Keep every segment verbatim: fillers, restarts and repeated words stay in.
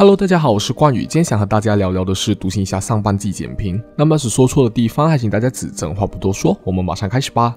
Hello， 大家好，我是冠宇，今天想和大家聊聊的是独行侠上半季简评。那么是说错的地方，还请大家指正。话不多说，我们马上开始吧。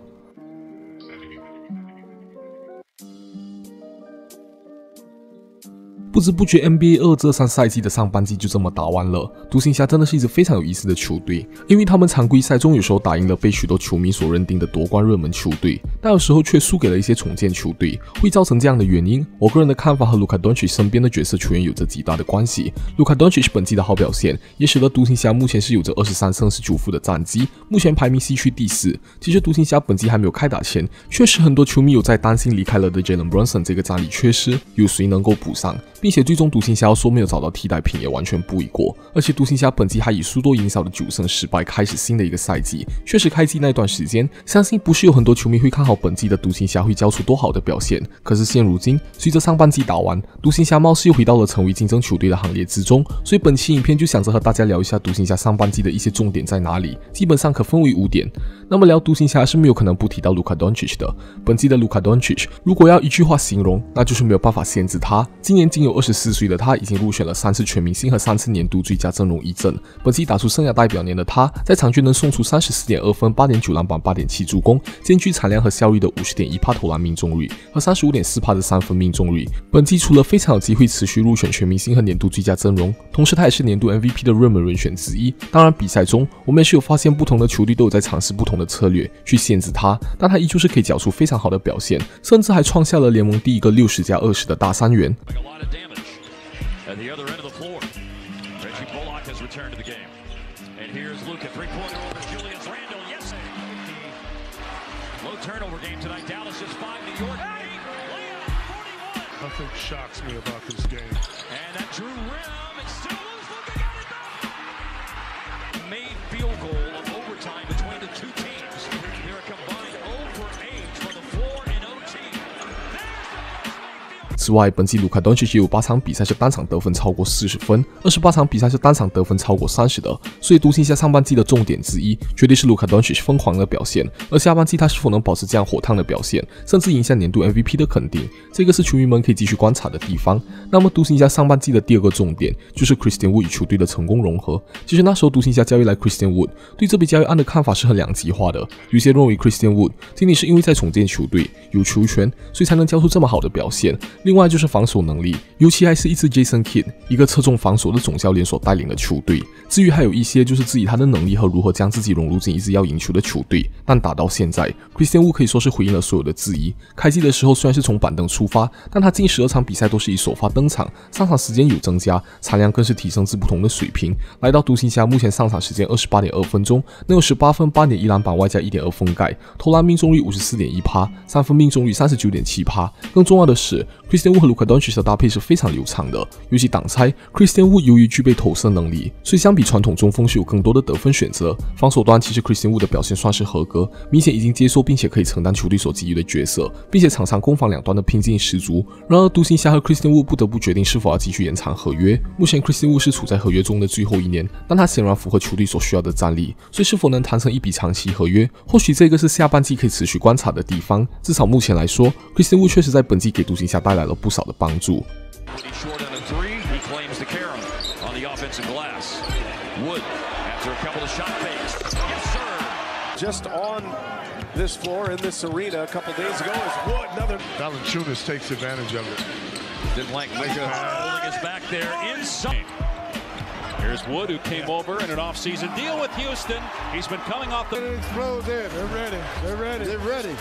不知不觉 N B A 二这三赛季的上半季就这么打完了。独行侠真的是一支非常有意思的球队，因为他们常规赛中有时候打赢了被许多球迷所认定的夺冠热门球队，但有时候却输给了一些重建球队。会造成这样的原因，我个人的看法和卢卡 Doncic 身边的角色球员有着极大的关系。卢卡 Doncic 本季的好表现，也使得独行侠目前是有着二十三胜十九负的战绩，目前排名西区第四。其实独行侠本季还没有开打前，确实很多球迷有在担心离开了的 Jalen Brunson 这个战力缺失，有谁能够补上？并且最终独行侠要说没有找到替代品也完全不为过，而且独行侠本季还以输多赢少的九胜十败开始新的一个赛季。确实开季那段时间，相信不是有很多球迷会看好本季的独行侠会交出多好的表现。可是现如今，随着上半季打完，独行侠貌似又回到了成为竞争球队的行列之中。所以本期影片就想着和大家聊一下独行侠上半季的一些重点在哪里，基本上可分为五点。那么聊独行侠是没有可能不提到卢卡 Doncic 的。本季的卢卡 Doncic， 如果要一句话形容，那就是没有办法限制他。今年仅有二十四岁的他，已经入选了三次全明星和三次年度最佳阵容一阵。本季打出生涯代表年的他，在场均能送出 三十四点二分、八点九篮板、八点七助攻，兼具产量和效率的 百分之五十点一 投篮命中率和 百分之三十五点四 的三分命中率。本季除了非常有机会持续入选全明星和年度最佳阵容，同时他也是年度 M V P 的热门人选之一。当然比赛中我们也是有发现不同的球队都有在尝试不同的策略去限制他，但他依旧是可以缴出非常好的表现，甚至还创下了联盟第一个六十加二十的大三元。 At the other end of the floor, Reggie Bullock has returned to the game. And here's Luke at three-pointer over Julius Randle. Yes, low turnover game tonight. Dallas just five, New York eight. Layup, forty-one. Nothing shocks me about this game. And that Drew rim, it's still loose. Looking at it back. Made field goal of overtime between the two teams. They're a combined zero for eight from the floor in O T. 之外，本季卢卡 Doncic 也有八场比赛是单场得分超过四十分，二十八场比赛是单场得分超过三十的，所以独行侠上半季的重点之一绝对是卢卡 Doncic 疯狂的表现，而下半季他是否能保持这样火烫的表现，甚至赢下年度 M V P 的肯定，这个是球迷们可以继续观察的地方。那么独行侠上半季的第二个重点就是 Christian Wood 与球队的成功融合。其实那时候独行侠交易来 Christian Wood， 对这笔交易案的看法是很两极化的，有些认为 Christian Wood 仅仅是因为在重建球队有球权，所以才能交出这么好的表现，另外就是防守能力，尤其还是一支 Jason Kidd 一个侧重防守的总教练所带领的球队。至于还有一些就是质疑他的能力和如何将自己融入进一支要赢球的球队，但打到现在 Christian Wood 可以说是回应了所有的质疑。开季的时候虽然是从板凳出发，但他近十二场比赛都是以首发登场，上场时间有增加，产量更是提升至不同的水平。来到独行侠目前上场时间 二十八点二分钟，能有十八分 八点一篮板外加 一点二封盖，投篮命中率 百分之五十四点一， 三分命中率 百分之三十九点七。 更重要的是 Christian Wood 和卢卡 Doncic 的搭配是非常流畅的，尤其挡拆 Christian Wood 由于具备投射能力，所以相比传统中锋是有更多的得分选择。防守端其实 Christian Wood 的表现算是合格，明显已经接受并且可以承担球队所给予的角色，并且场上攻防两端的拼劲十足。然而独行侠和 Christian Wood 不得不决定是否要继续延长合约。目前 Christian Wood 是处在合约中的最后一年，但他显然符合球队所需要的战力，所以是否能谈成一笔长期合约，或许这个是下半季可以持续观察的地方。至少目前来说 Christian Wood 确实在本季给独行侠带来了不少的帮助。 Short on a three, he claims the carom on the offensive glass. Wood, after a couple of shot fakes. Yes, sir. Just on this floor in this arena a couple days ago is Wood. Another. Valanciunas takes advantage of it. Didn't like Luka holding his back there inside. Here's Wood, who came over in an off-season deal with Houston. He's been coming off the. It explodes in. They're ready. They're ready. They're ready.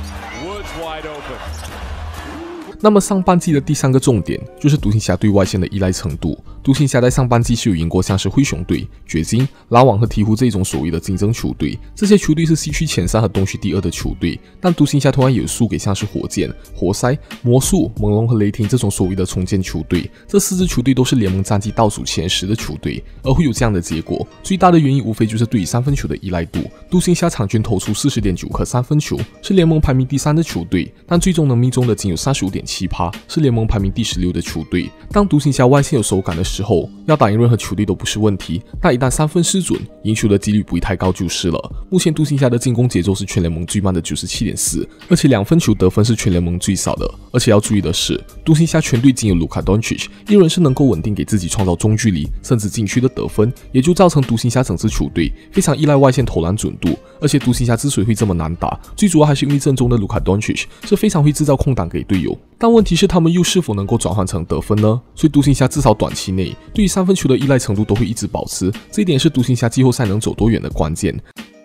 Woods wide open. 那么上半季的第三个重点就是独行侠对外线的依赖程度。独行侠在上半季是有赢过像是灰熊队、掘金、篮网和鹈鹕这种所谓的竞争球队，这些球队是西区前三和东区第二的球队，但独行侠同样也有输给像是火箭、活塞、魔术、猛龙和雷霆这种所谓的重建球队，这四支球队都是联盟战绩倒数前十的球队。而会有这样的结果，最大的原因无非就是对于三分球的依赖度。独行侠场均投出 四十点九颗三分球，是联盟排名第三的球队，但最终能命中的仅有 三十五点七， 是联盟排名第十六的球队。当独行侠外线有手感的时候，要打赢任何球队都不是问题，但一旦三分失准，赢球的几率不会太高就是了。目前独行侠的进攻节奏是全联盟最慢的 九十七点四， 而且两分球得分是全联盟最少的。而且要注意的是，独行侠全队仅有卢卡东契奇一人是能够稳定给自己创造中距离甚至禁区的得分，也就造成独行侠整支球队非常依赖外线投篮准度。而且独行侠之所以会这么难打，最主要还是因为阵中的卢卡东契奇是非常会制造空档给队友，但问题是他们又是否能够转换成得分呢？所以独行侠至少短期内对于三分球的依赖程度都会一直保持，这一点是独行侠季后赛能走多远的关键。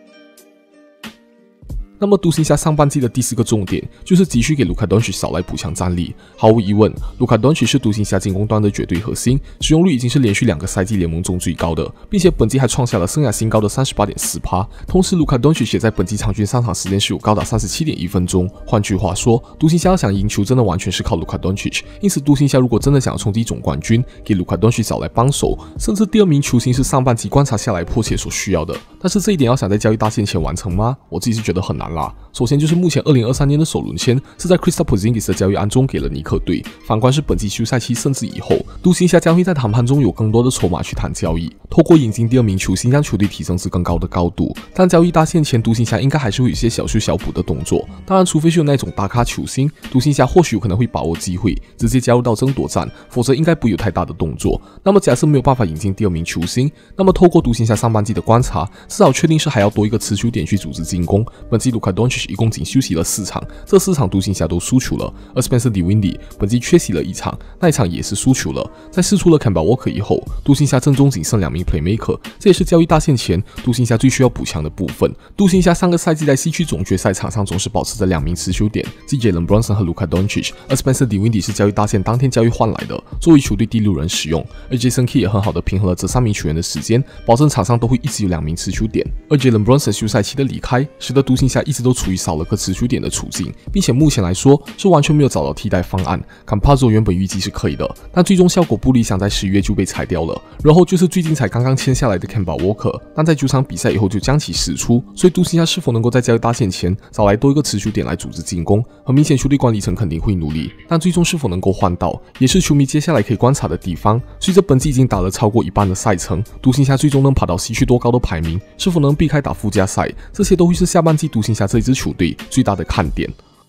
那么独行侠上半季的第四个重点就是急需给卢卡东契奇少来补强战力。毫无疑问，卢卡东契奇是独行侠进攻端的绝对核心，使用率已经是连续两个赛季联盟中最高的，并且本季还创下了生涯新高的 三十八点四。 同时卢卡东契奇也在本季场均上场时间是有高达 三十七点一分钟。换句话说，独行侠要想赢球真的完全是靠卢卡东契奇，因此独行侠如果真的想要冲击总冠军，给卢卡东契奇少来帮手，甚至第二名球星是上半季观察下来迫切所需要的。但是这一点要想在交易大限前完成吗？我自己是觉得很难啦。首先就是目前二零二三年的首轮签是在 Kristaps Porzingis 的交易案中给了尼克队，反观是本季休赛期甚至以后，独行侠将会在谈判中有更多的筹码去谈交易，透过引进第二名球星让球队提升至更高的高度。但交易大限前，独行侠应该还是会有一些小修小补的动作，当然除非是有那种大咖球星，独行侠或许有可能会把握机会直接加入到争夺战，否则应该不会有太大的动作。那么假设没有办法引进第二名球星，那么透过独行侠上半季的观察，至少确定是还要多一个持球点去组织进攻。本季卢卡东契奇一共仅休息了四场，这四场独行侠都输球了，而 Spencer Dinwiddie 本季缺席了一场，那一场也是输球了。在释出了 Kemba Walker 以后，独行侠阵中仅剩两名 Playmaker， 这也是交易大限前独行侠最需要补强的部分。独行侠上个赛季在西区总决赛场上总是保持着两名持球点，即 Jalen Brunson 和 Luka Doncic， 而 Spencer Dinwiddie 是交易大限当天交易换来的，作为球队第六人使用。而 Jason Kidd 也很好的平衡了这三名球员的时间，保证场上都会一直有两名持球点。而 Jalen Brunson 休赛期的离开，使得独行侠一直都处于少了个持球点的处境，并且目前来说是完全没有找到替代方案。Campazzo 原本预计是可以的，但最终效果不理想，在十一月就被裁掉了。然后就是最近才刚刚签下来的 Kemba Walker， 但在九场比赛以后就将其释出，所以独行侠是否能够在交易大限前找来多一个持球点来组织进攻，很明显球队管理层肯定会努力，但最终是否能够换到，也是球迷接下来可以观察的地方。随着本季已经打了超过一半的赛程，独行侠最终能爬到西区多高的排名，是否能避开打附加赛，这些都会是下半季独行侠这一支球队最大的看点。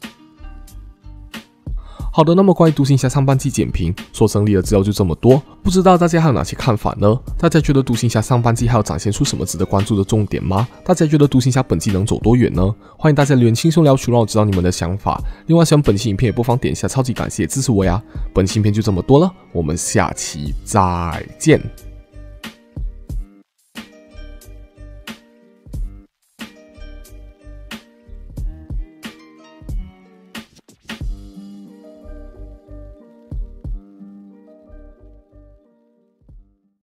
好的，那么关于独行侠上半季简评所整理的资料就这么多，不知道大家还有哪些看法呢？大家觉得独行侠上半季还要展现出什么值得关注的重点吗？大家觉得独行侠本季能走多远呢？欢迎大家留言轻松聊球，让我知道你们的想法。另外喜欢本期影片也不妨点一下超级感谢支持我呀！本期影片就这么多了，我们下期再见。